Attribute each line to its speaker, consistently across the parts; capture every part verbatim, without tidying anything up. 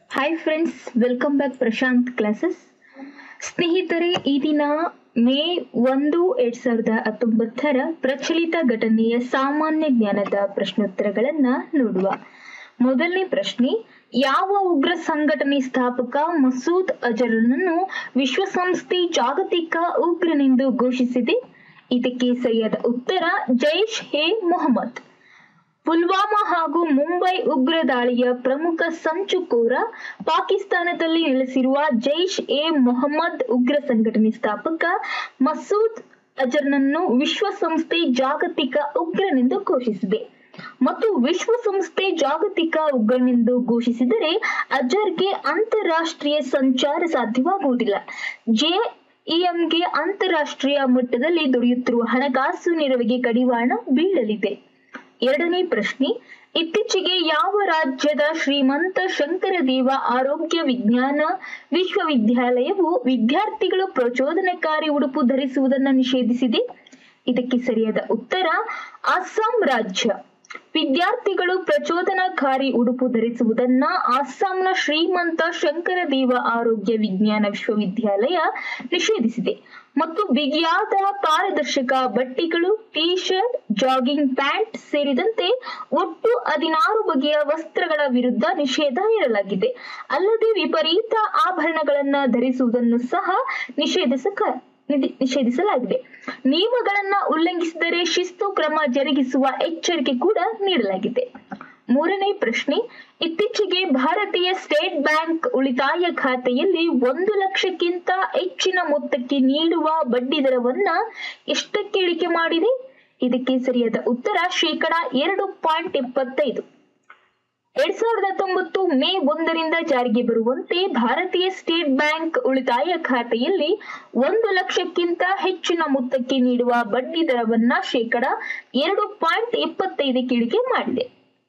Speaker 1: Hi friends, welcome back Prashant classes. ಸ್ನೇಹಿತರೆ, ಈ ದಿನ ಮೇ ಒಂದು ಎರಡ್ ಸಾವಿರದ ಹತ್ತೊಂಬತ್ತರ ಪ್ರಚಲಿತ ಘಟನೆಯ ಸಾಮಾನ್ಯ ಜ್ಞಾನದ ಪ್ರಶ್ನೋತ್ತರಗಳನ್ನ ನೋಡುವ. ಮೊದಲನೇ ಪ್ರಶ್ನೆ, ಯಾವ ಉಗ್ರ ಸಂಘಟನೆ ಸ್ಥಾಪಕ ಮಸೂದ್ ಅಜರ್ನನ್ನು ವಿಶ್ವಸಂಸ್ಥೆ ಜಾಗತಿಕ ಉಗ್ರನೆಂದು ಘೋಷಿಸಿದೆ? ಇದಕ್ಕೆ ಸರಿಯಾದ ಉತ್ತರ ಜೈಷ್ ಎ ಮೊಹಮ್ಮದ್. ಪುಲ್ವಾಮಾ ಹಾಗೂ ಮುಂಬೈ ಉಗ್ರ ದಾಳಿಯ ಪ್ರಮುಖ ಸಂಚುಕೋರ ಪಾಕಿಸ್ತಾನದಲ್ಲಿ ನೆಲೆಸಿರುವ ಜೈಷ್ ಎ ಮೊಹಮ್ಮದ್ ಉಗ್ರ ಸಂಘಟನೆ ಸ್ಥಾಪಕ ಮಸೂದ್ ಅಜರ್ನನ್ನು ವಿಶ್ವಸಂಸ್ಥೆ ಜಾಗತಿಕ ಉಗ್ರನೆಂದು ಘೋಷಿಸಿದೆ. ಮತ್ತು ವಿಶ್ವಸಂಸ್ಥೆ ಜಾಗತಿಕ ಉಗ್ರನೆಂದು ಘೋಷಿಸಿದರೆ ಅಜರ್ಗೆ ಅಂತಾರಾಷ್ಟ್ರೀಯ ಸಂಚಾರ ಸಾಧ್ಯವಾಗುವುದಿಲ್ಲ. ಜೆಇಎಂಗೆ ಅಂತಾರಾಷ್ಟ್ರೀಯ ಮಟ್ಟದಲ್ಲಿ ದೊರೆಯುತ್ತಿರುವ ಹಣಕಾಸು ನೆರವಿಗೆ ಕಡಿವಾಣ ಬೀಳಲಿದೆ. ಎರಡನೇ ಪ್ರಶ್ನೆ, ಇತ್ತೀಚೆಗೆ ಯಾವ ರಾಜ್ಯದ ಶ್ರೀಮಂತ ಶಂಕರದೇವ ಆರೋಗ್ಯ ವಿಜ್ಞಾನ ವಿಶ್ವವಿದ್ಯಾಲಯವು ವಿದ್ಯಾರ್ಥಿಗಳು ಪ್ರಚೋದನಕಾರಿ ಉಡುಪು ಧರಿಸುವುದನ್ನು ನಿಷೇಧಿಸಿದೆ? ಇದಕ್ಕೆ ಸರಿಯಾದ ಉತ್ತರ ಅಸ್ಸಾಂ ರಾಜ್ಯ. ವಿದ್ಯಾರ್ಥಿಗಳು ಪ್ರಚೋದನಕಾರಿ ಉಡುಪು ಧರಿಸುವುದನ್ನ ಅಸ್ಸಾಂನ ಶ್ರೀಮಂತ ಶಂಕರದೇವ ಆರೋಗ್ಯ ವಿಜ್ಞಾನ ವಿಶ್ವವಿದ್ಯಾಲಯ ನಿಷೇಧಿಸಿದೆ. ಮತ್ತು ಬಿಗಿಯಾದ ಪಾರದರ್ಶಕ ಬಟ್ಟೆಗಳು, ಟಿ ಶರ್ಟ್, ಜಾಗಿಂಗ್ ಪ್ಯಾಂಟ್ ಸೇರಿದಂತೆ ಒಟ್ಟು ಹದಿನಾರು ಬಗೆಯ ವಸ್ತ್ರಗಳ ವಿರುದ್ಧ ನಿಷೇಧ ಹೇರಲಾಗಿದೆ. ಅಲ್ಲದೆ ವಿಪರೀತ ಆಭರಣಗಳನ್ನ ಧರಿಸುವುದನ್ನು ಸಹ ನಿಷೇಧಿಸಕ ನಿಷೇಧಿಸಲಾಗಿದೆ. ನಿಯಮಗಳನ್ನ ಉಲ್ಲಂಘಿಸಿದರೆ ಶಿಸ್ತು ಕ್ರಮ ಜರುಗಿಸುವ ಎಚ್ಚರಿಕೆ ಕೂಡ ನೀಡಲಾಗಿದೆ. ಮೂರನೇ ಪ್ರಶ್ನೆ, ಇತ್ತೀಚೆಗೆ ಭಾರತೀಯ ಸ್ಟೇಟ್ ಬ್ಯಾಂಕ್ ಉಳಿತಾಯ ಖಾತೆಯಲ್ಲಿ ಒಂದು ಲಕ್ಷಕ್ಕಿಂತ ಹೆಚ್ಚಿನ ಮೊತ್ತಕ್ಕೆ ನೀಡುವ ಬಡ್ಡಿ ದರವನ್ನ ಎಷ್ಟಕ್ಕೆ ಇಳಿಕೆ ಮಾಡಿದೆ? ಇದಕ್ಕೆ ಸರಿಯಾದ ಉತ್ತರ ಶೇಕಡ ಎರಡು ಪಾಯಿಂಟ್ ಎಪ್ಪತ್ತೈದು. ಎರಡ್ ಸಾವಿರದ ಹತ್ತೊಂಬತ್ತು ಮೇ ಒಂದರಿಂದ ಜಾರಿಗೆ ಬರುವಂತೆ ಭಾರತೀಯ ಸ್ಟೇಟ್ ಬ್ಯಾಂಕ್ ಉಳಿತಾಯ ಖಾತೆಯಲ್ಲಿ ಒಂದು ಲಕ್ಷಕ್ಕಿಂತ ಹೆಚ್ಚಿನ ಮೊತ್ತಕ್ಕೆ ನೀಡುವ ಬಡ್ಡಿ ದರವನ್ನ ಶೇಕಡ ಎರಡು ಪಾಯಿಂಟ್ ಎಪ್ಪತ್ತೈದಕ್ಕೆ ಇಳಿಕೆ ಮಾಡಿದೆ.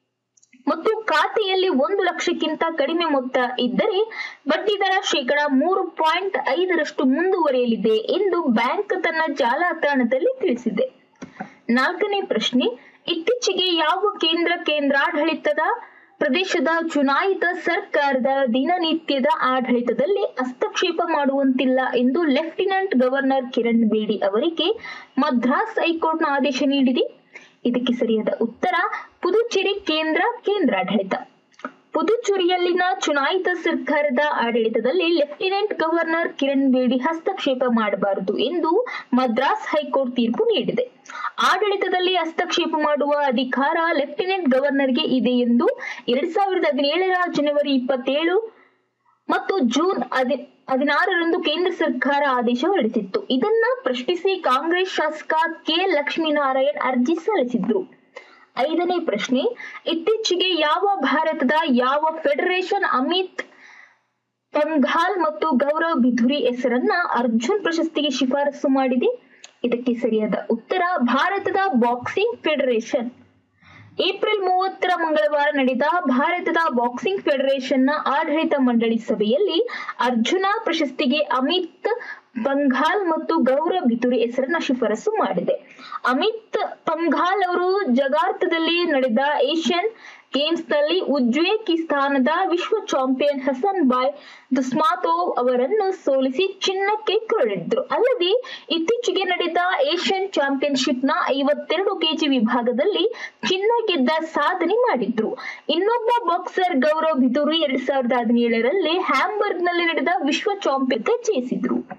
Speaker 1: ಮತ್ತು ಖಾತೆಯಲ್ಲಿ ಒಂದು ಲಕ್ಷಕ್ಕಿಂತ ಕಡಿಮೆ ಮೊತ್ತ ಇದ್ದರೆ ಬಡ್ಡಿ ದರ ಶೇಕಡ ಮೂರು ಪಾಯಿಂಟ್ ಐದರಷ್ಟು ಮುಂದುವರಿಯಲಿದೆ ಎಂದು ಬ್ಯಾಂಕ್ ತನ್ನ ಜಾಲತಾಣದಲ್ಲಿ ತಿಳಿಸಿದೆ. ನಾಲ್ಕನೇ ಪ್ರಶ್ನೆ, ಇತ್ತೀಚೆಗೆ ಯಾವ ಕೇಂದ್ರ ಕೇಂದ್ರಾಡಳಿತದ ಪ್ರದೇಶದ ಚುನಾಯಿತ ಸರ್ಕಾರದ ದಿನನಿತ್ಯದ ಆಡಳಿತದಲ್ಲಿ ಹಸ್ತಕ್ಷೇಪ ಮಾಡುವಂತಿಲ್ಲ ಎಂದು ಲೆಫ್ಟಿನೆಂಟ್ ಗವರ್ನರ್ ಕಿರಣ್ ಬೇಡಿ ಅವರಿಗೆ ಮದ್ರಾಸ್ ಹೈಕೋರ್ಟ್ನ ಆದೇಶ ನೀಡಿದೆ? ಇದಕ್ಕೆ ಸರಿಯಾದ ಉತ್ತರ ಪುದುಚೇರಿ ಕೇಂದ್ರ ಕೇಂದ್ರಾಡಳಿತ. ಪುದುಚೇರಿಯಲ್ಲಿನ ಚುನಾಯಿತ ಸರ್ಕಾರದ ಆಡಳಿತದಲ್ಲಿ ಲೆಫ್ಟಿನೆಂಟ್ ಗವರ್ನರ್ ಕಿರಣ್ ಬೇಡಿ ಹಸ್ತಕ್ಷೇಪ ಮಾಡಬಾರದು ಎಂದು ಮದ್ರಾಸ್ ಹೈಕೋರ್ಟ್ ತೀರ್ಪು ನೀಡಿದೆ. ಆಡಳಿತದಲ್ಲಿ ಹಸ್ತಕ್ಷೇಪ ಮಾಡುವ ಅಧಿಕಾರ ಲೆಫ್ಟಿನೆಂಟ್ ಗವರ್ನರ್ಗೆ ಇದೆ ಎಂದು ಎರಡ್ ಸಾವಿರದ ಹದಿನೇಳರ ಜನವರಿ ಇಪ್ಪತ್ತೇಳು ಮತ್ತು ಜೂನ್ ಹದಿನಾರರಂದು ಕೇಂದ್ರ ಸರ್ಕಾರ ಆದೇಶ ಹೊರಡಿಸಿತ್ತು. ಇದನ್ನ ಪ್ರಶ್ನಿಸಿ ಕಾಂಗ್ರೆಸ್ ಶಾಸಕ ಕೆ ಲಕ್ಷ್ಮೀನಾರಾಯಣ್ ಅರ್ಜಿ ಸಲ್ಲಿಸಿದ್ರು. ಐದನೇ ಪ್ರಶ್ನೆ, ಇತ್ತೀಚೆಗೆ ಯಾವ ಭಾರತದ ಯಾವ ಫೆಡರೇಷನ್ ಅಮಿತ್ ಪಂಘಾಲ್ ಮತ್ತು ಗೌರವ್ ಬಿಧುರಿ ಹೆಸರನ್ನ ಅರ್ಜುನ್ ಪ್ರಶಸ್ತಿಗೆ ಶಿಫಾರಸು ಮಾಡಿದೆ? ಇದಕ್ಕೆ ಸರಿಯಾದ ಉತ್ತರ ಭಾರತದ ಬಾಕ್ಸಿಂಗ್ ಫೆಡರೇಷನ್. ಏಪ್ರಿಲ್ ಮೂವತ್ತರ ಮಂಗಳವಾರ ನಡೆದ ಭಾರತದ ಬಾಕ್ಸಿಂಗ್ ಫೆಡರೇಷನ್ ನ ಆಡಳಿತ ಮಂಡಳಿ ಸಭೆಯಲ್ಲಿ ಅರ್ಜುನ ಪ್ರಶಸ್ತಿಗೆ ಅಮಿತ್ ಪಂಘಾಲ್ ಮತ್ತು ಗೌರವ್ ಬಿಧುರಿ ಹೆಸರನ್ನ ಶಿಫಾರಸು ಮಾಡಿದೆ. ಅಮಿತ್ ಪಂಘಾಲ್ ಅವರು ಜಕಾರ್ತದಲ್ಲಿ ನಡೆದ ಏಷ್ಯನ್ ಗೇಮ್ಸ್ ನಲ್ಲಿ ಉಜ್ಬೇಕಿಸ್ತಾನದ ವಿಶ್ವ ಚಾಂಪಿಯನ್ ಹಸನ್ ಬಾಯ್ ದುಸ್ಮಾತೋವ್ ಅವರನ್ನು ಸೋಲಿಸಿ ಚಿನ್ನಕ್ಕೆ ಕೊರಳಿದ್ರು. ಅಲ್ಲದೆ ಇತ್ತೀಚೆಗೆ ನಡೆದ ಏಷ್ಯನ್ ಚಾಂಪಿಯನ್ಶಿಪ್ ನ ಐವತ್ತೆರಡು ಕೆಜಿ ವಿಭಾಗದಲ್ಲಿ ಚಿನ್ನ ಗೆದ್ದ ಸಾಧನೆ ಮಾಡಿದ್ರು. ಇನ್ನೊಬ್ಬ ಬಾಕ್ಸರ್ ಗೌರವ್ ಬಿಧುರಿ ಎರಡ್ ಸಾವಿರದ ಹದಿನೇಳರಲ್ಲಿ ಹ್ಯಾಂಬರ್ಗ್ ನಲ್ಲಿ ನಡೆದ ವಿಶ್ವ ಚಾಂಪಿಯನ್ ಜಯಿಸಿದ್ರು.